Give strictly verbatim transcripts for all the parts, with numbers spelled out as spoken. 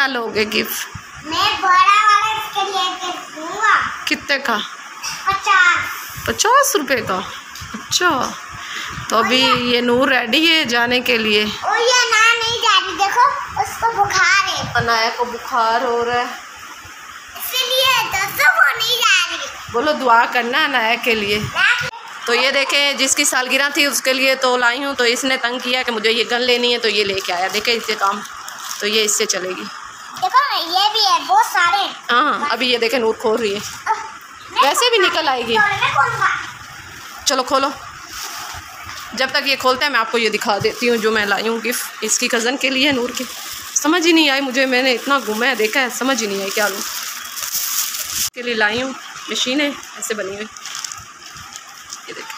क्या लोगे गिफ्ट? मैं बड़ा वाला इसके लिए दूंगा। कितने का? पचास पचास रुपए का। अच्छा, तो अभी ये नूर रेडी है जाने के लिए। ओ ये ना नहीं जा रही, देखो उसको बुखार है। अनाया को बुखार हो रहा है इसलिए तो सब वो नहीं जा रही। बोलो दुआ करना अनाया के लिए। तो ये देखें, जिसकी सालगिरह थी उसके लिए तो लाई हूँ, तो इसने तंग किया कि मुझे ये गन लेनी है, तो ये लेके आया। देखें इससे काम, तो ये इससे चलेगी। देखो ये भी है, बहुत सारे। हाँ, अभी ये देखें नूर खोल रही है, वैसे भी निकल आएगी। चलो खोलो। जब तक ये खोलते हैं मैं आपको ये दिखा देती हूँ जो मैं लाई हूँ गिफ्ट इसकी कज़न के लिए नूर की। समझ ही नहीं आई मुझे, मैंने इतना घूमा है देखा है, समझ ही नहीं आई क्या लूँ। इसके लिए लाई हूँ मशीन है ऐसे बनी हुई, ये देखें।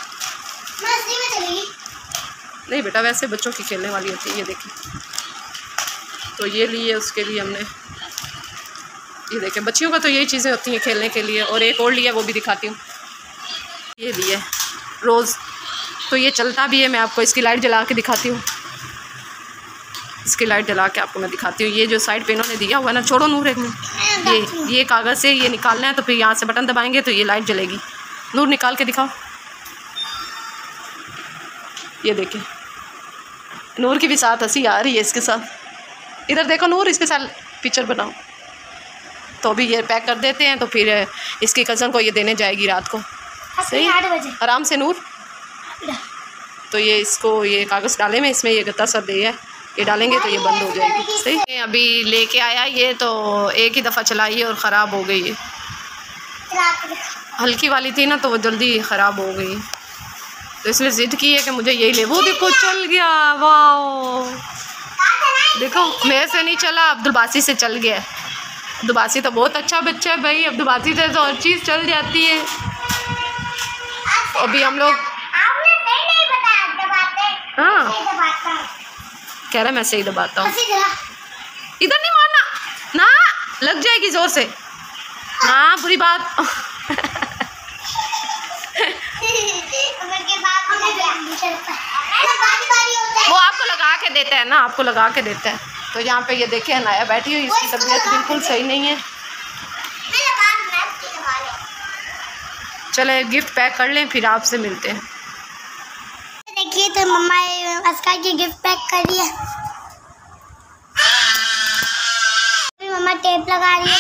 नहीं बेटा, वैसे बच्चों की खेलने वाली होती है, ये देखिए। तो ये लिए उसके लिए हमने, ये देखें बच्चियों का तो यही चीज़ें होती हैं खेलने के लिए। और एक और लिया, वो भी दिखाती हूँ। ये भी है रोज़, तो ये चलता भी है। मैं आपको इसकी लाइट जला के दिखाती हूँ, इसकी लाइट जला के आपको मैं दिखाती हूँ। ये जो साइड पे इन्होंने दिया हुआ है ना, छोड़ो नूर एक मिनट, ये ये कागज़ से ये निकालना है, तो फिर यहाँ से बटन दबाएंगे तो ये लाइट जलेगी। नूर निकाल के दिखाओ, ये देखें। नूर की भी साथ हंसी आ रही है इसके साथ। इधर देखो नूर, इसके साथ पिक्चर बनाओ। तो अभी ये पैक कर देते हैं, तो फिर इसकी कज़न को ये देने जाएगी रात को। सही, आराम से नूर। तो ये इसको ये कागज़ डाले में, इसमें ये गत्ता सा दे है, ये डालेंगे तो ये बंद हो जाएगी। सही, अभी लेके आया ये, तो एक ही दफ़ा चलाई है और ख़राब हो गई है। हल्की वाली थी ना, तो वो जल्दी ख़राब हो गई, तो इसने ज़िद की है कि मुझे यही ले। वो देखो चल गया, वाह देखो, मेरे से नहीं चला, अब्दुलबासी से चल गया। अब्दुलबासी तो बहुत अच्छा बच्चा है भाई, अब्दुलबासी से तो हर चीज़ चल जाती है। अभी हम लोग हाँ कह रहा मैं सही दबाता हूँ। इधर नहीं मारना ना, लग जाएगी ज़ोर से ना, बुरी बात। वो आपको लगा के देता है ना, आपको लगा के देता है। तो यहाँ पे ये देखे अनाया बैठी हुई, इसकी तबीयत बिल्कुल सही नहीं है। चले गिफ्ट पैक कर लें, फिर आपसे मिलते हैं। देखिए तो मम्मा अस्का की गिफ्ट पैक कर रही है। मम्मा टेप लगा रही है।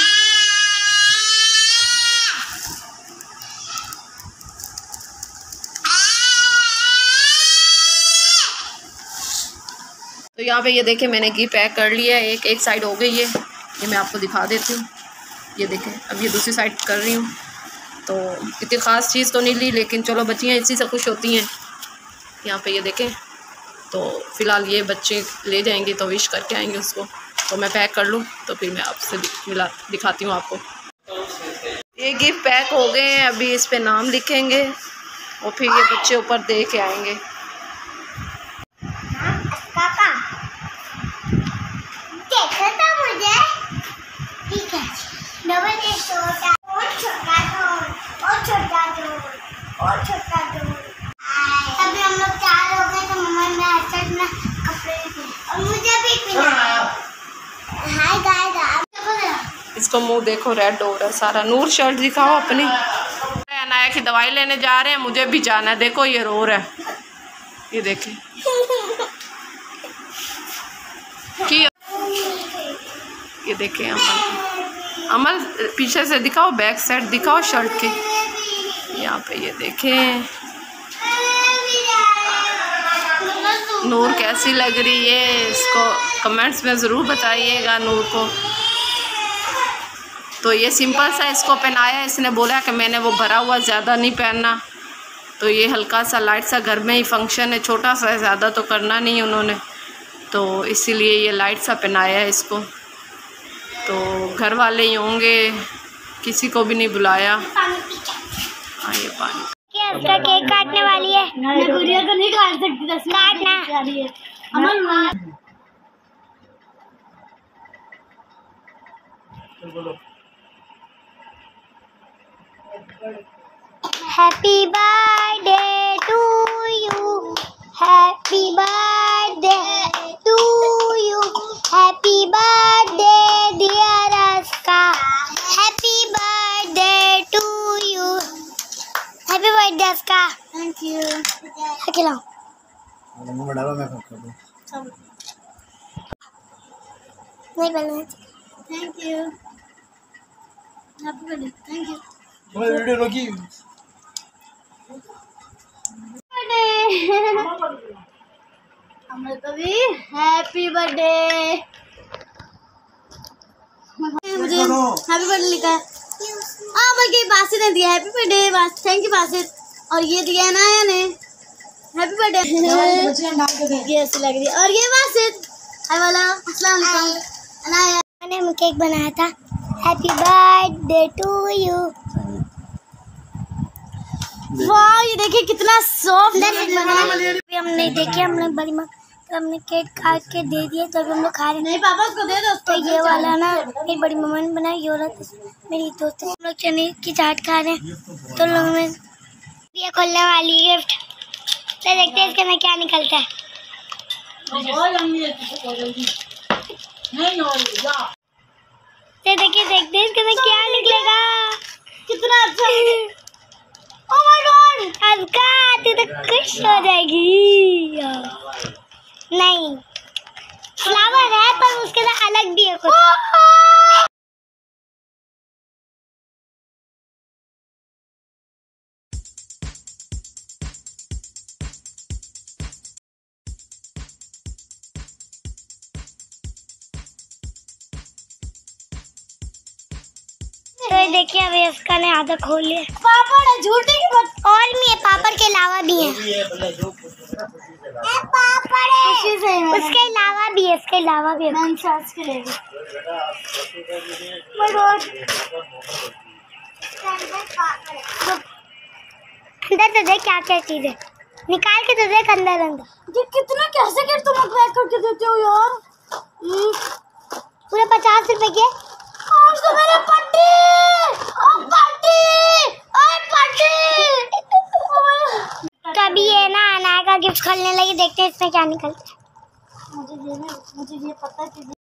तो यहाँ पे ये देखें मैंने घी पैक कर लिया है, एक एक साइड हो गई है, ये मैं आपको दिखा देती हूँ। ये देखें, अब ये दूसरी साइड कर रही हूँ। तो इतनी ख़ास चीज़ तो नहीं ली, लेकिन चलो बच्चियाँ इसी से खुश होती हैं। यहाँ पे ये देखें, तो फ़िलहाल ये बच्चे ले जाएंगे तो विश करके आएंगे उसको। तो मैं पैक कर लूँ, तो फिर मैं आपसे मिला दिखाती हूँ आपको। ये गिफ्ट पैक हो गए हैं, अभी इस पर नाम लिखेंगे और फिर ये बच्चे ऊपर दे के आएंगे। और छोटा दो। अभी हम लोग चार हो गए, तो मम्मा ने अच्छा ना कपड़े और मुझे भी पहनाया। हाय गाइस, इसको मुंह देखो रेड हो रहा है सारा। नूर शर्ट दिखाओ अपनी। अनाया की दवाई लेने जा रहे हैं, मुझे भी जाना है। देखो ये रो रहा है, ये देखें कि ये देखें। अमल अमल पीछे से दिखाओ, बैक साइड दिखाओ शर्ट के। यहाँ पे ये देखें नूर कैसी लग रही है, इसको कमेंट्स में ज़रूर बताइएगा नूर को। तो ये सिंपल सा इसको पहनाया, इसने बोला कि मैंने वो भरा हुआ ज़्यादा नहीं पहनना, तो ये हल्का सा लाइट सा, घर में ही फंक्शन है छोटा सा, ज़्यादा तो करना नहीं उन्होंने, तो इसीलिए ये लाइट सा पहनाया है इसको। तो घर वाले ही होंगे, किसी को भी नहीं बुलाया। हाँ ये पानी उसका केक काटने वाली है। मैं गुड़िया को नहीं काट सकती, काटना। Aman happy birthday to you, happy birthday to you, happy birthday खिलाऊं? नहीं बनना। Thank you. Happy birthday. Thank you. Video रोकी। हमें तो भी हैप्पी बर्थडे। मुझे हैप्पी बर्थडे लिखा है। हाँ बल्कि बासित ने दिया हैप्पी बर्थडे। बास थैंक यू बासित। और ये दिया है नाया ने हैप्पी बर्थडे। ये ऐसी लग रही है। और ये बासित हाय वाला अस्सलाम वालेकुम। नाया मैंने केक बनाया था। Happy birthday to you. वाह ये देखिए कितना सॉफ्ट बना है। हमने देखिए हम लोग बड़ी माँ तो हमने केक काट के दे दिए तो अभी हम लोग खा रहे हैं। नहीं पापा उसको दे दो। तो ये वाला ना मेरी बड़ी मम्मा ने बनाया। ये वाला मेरी दोस्त हम लोग चने की चाट खा रहे हैं। तो लोग में ये खोलने वाली गिफ्ट तो देखते हैं इसके अंदर क्या निकलता है। तो देखिए देखते हैं इसके अंदर क्या निकलेगा। कितना अच्छा। ओह माय गॉड हल्का आती तो खुश हो जाएगी। नहीं फ्लावर है पर उसके अंदर अलग भी है कुछ। तो देखिए अभी इसका ने आधा खोल लिया। पापड़ है झूठे की बात। और भी है पापड़ के अलावा भी है। पापड़ है उसके अलावा भी है। इसके अलावा भी है। मैं सांस के ले अंदर तो देख क्या क्या चीज है। निकाल के तो देख अंदर अंदर। ये कितना कैसे कर तुम पैक करके देते हो यार। पूरे पचास रुपए के। और तो मेरे पट्टी और पट्टी और पट्टी। तो अभी ये ना अनाया का गिफ्ट खोलने लगी। देखते हैं इसमें क्या निकलता है। मुझे ये मुझे ये पता है कि